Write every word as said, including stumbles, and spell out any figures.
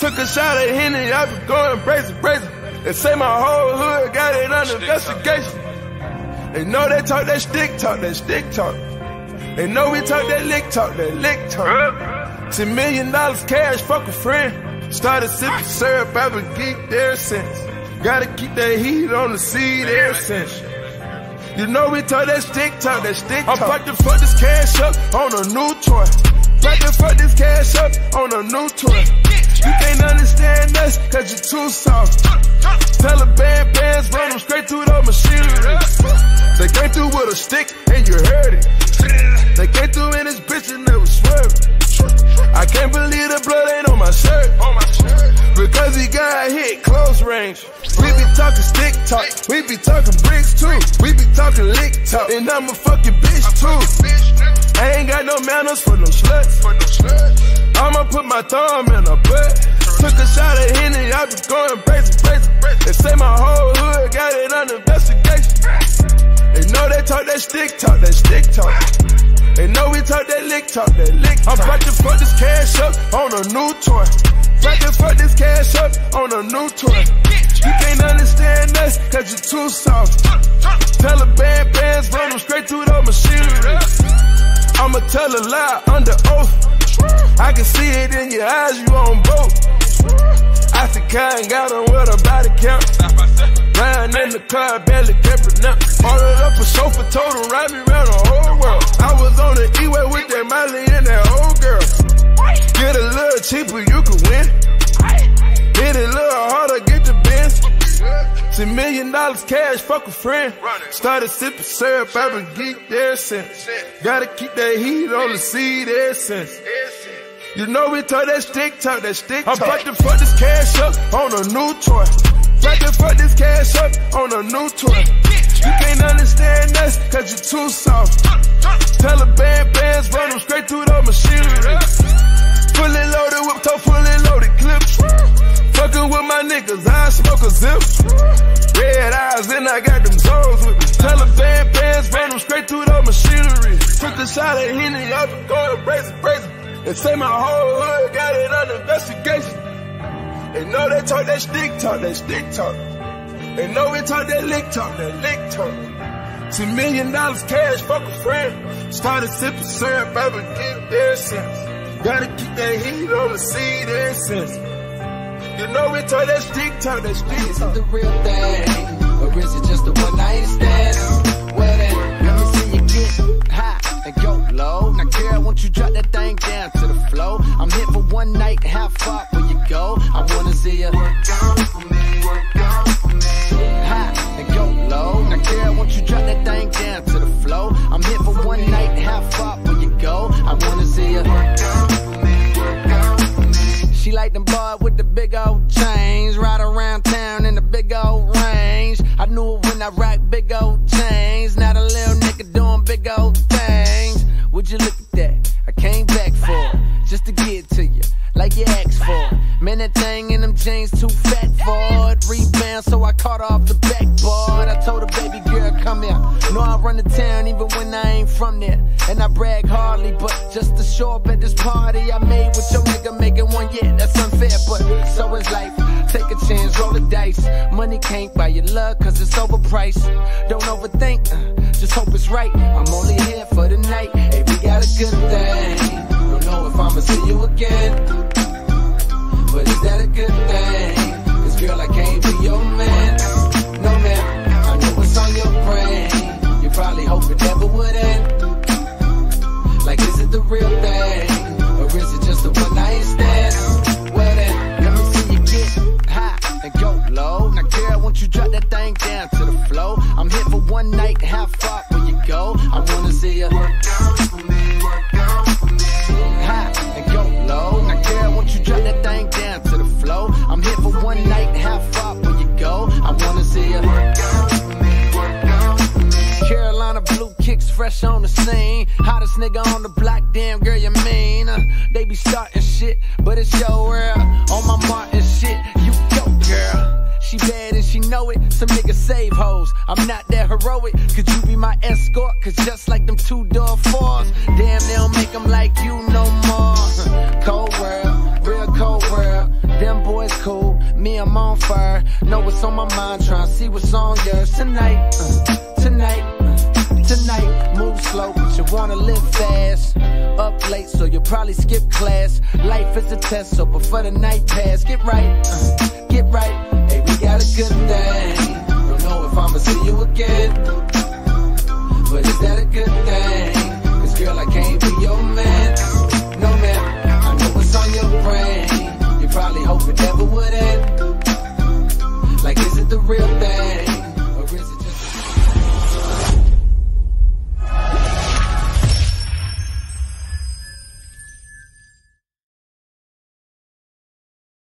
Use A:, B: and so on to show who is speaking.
A: Took a shot at Henny, I been going crazy, crazy. They say my whole hood got it under investigation. They know they talk that stick talk, that stick talk. They know we talk that lick talk, that lick talk. Ten million dollars cash, fuck a friend. Started sipping syrup, I've been geeked ever since. Gotta keep that heat on the seed ever since. You know we talk that stick talk, that stick talk. I'm about to fuck this cash up on a new toy. About to fuck this cash up on a new toy. You can't understand us, cause you're too soft. Taliban bands run them straight through the machinery. They came through with a stick and you heard it. They came through in this bitch and they was swerving. I can't believe the blood ain't on my shirt. Because he got hit close range. We be talking stick talk, we be talking bricks too. We be talking lick talk, and I'm a fucking bitch too. I ain't got no manners for no sluts. I'ma put my thumb in her butt. Took a shot at Henny, I been going crazy, crazy. They say my whole hood got it under investigation. They know they talk that stick talk, that stick talk. They know we talk that lick talk, that lick talk. I'm about to fuck this cash up on a new toy. About to fuck this cash up on a new toy. You can't understand us, cause you're too soft. Taliban bands run them straight through the machinery. I'ma tell a lie under oath. I can see it in your eyes, you on both. I think I ain't got on with a body count. Riding in the car, barely can pronounce. Ordered up a chauffeur, told him ride me around the whole world. I was on the E-way with that Miley and that old girl. Get a little cheaper, you can win. Hit it a little harder, get the Benz. Ten million dollars cash, fuck a friend. Started sipping syrup, I've been geeked ever since. Gotta keep that heat on the seed ever since. You know we talk that stick talk, that stick talk. I'm about to fuck this cash up on a new toy. About to fuck this cash up on a new toy. You can't understand us, cause you're too soft. Taliban bands run them straight through the machinery. Fully loaded whip top, fully loaded clips. Fucking with my niggas, I smoke a zip. Red eyes and I got them zones with me. Taliban bands run them straight through the machinery. Took a shot at Henny, I been going crazy, crazy. They say my whole hood got it under investigation. They know they talk that stick talk, that stick talk. They know we talk that lick talk, that lick talk. Ten million dollars cash, fuck a friend. Started sipping syrup, I've been getting ever since. Gotta keep that heat on the seed ever since. You know we talk that stick talk, that stick talk.
B: Is it the real thing, or is it just a one night stand? Well then, let me see you get high and go low. Now girl, won't you drop that thing down to the floor? I'm here for one night, how far will you go? I wanna see you work out for me, work out for me. High and go low. Now girl, won't you drop that thing down to the floor? I'm here for one night, how far will you go? I wanna see you work out for me, work out for me. She like them boys with the big old chains, ride around town in the big old range. I knew it when I rock big old chains. Now the little nigga doing big old things. Would you look at that? I came back for it, just to get to you, like you asked for. Man, that thing in them jeans too fat for it. Rebound, so I caught off the backboard. I told her, baby girl, come here. Know I run the town even when I ain't from there. And I brag hardly, but just to show up at this party I made with your nigga making one, yeah, that's unfair, but so is life. Take a chance, roll the dice. Money can't buy your love, cause it's overpriced. Don't overthink, uh, just hope it's right. I'm only here for the night. Hey, we got a good thing. Don't know if I'ma see you again, but is that a good thing? Cause girl, I can't be your man. No man, I know what's on your brain. You probably hope it never would end. Like, is it the real thing, or is it just a one night stand? Well then, let me see you get high and go low. Now girl, won't you drop that thing down to the floor? I'm here for one night, how far will you go? I wanna see you work out for me, work out for me. High and go low. Now girl, won't you drop that thing down to the floor? I'm here for one night, how far will you go? I wanna see you work out for me, work out for me. Carolina blue kicks fresh on the scene. Hottest nigga on the block, damn girl, you mean? Uh, they be starting shit, but it's your world. On my Martin shit, you go, girl. She bad and she know it, some niggas save hoes. I'm not that heroic, could you be my escort? Cause just like them two-door fours, damn, they don't make them like you no more. Cold world, real cold world. Them boys cool, me I'm on fire. Know what's on my mind, tryna see what's on yours. Tonight, uh, tonight, uh, tonight. Move slow, but you wanna live fast. Up late, so you'll probably skip class. Life is a test, so before the night pass, get right, uh, get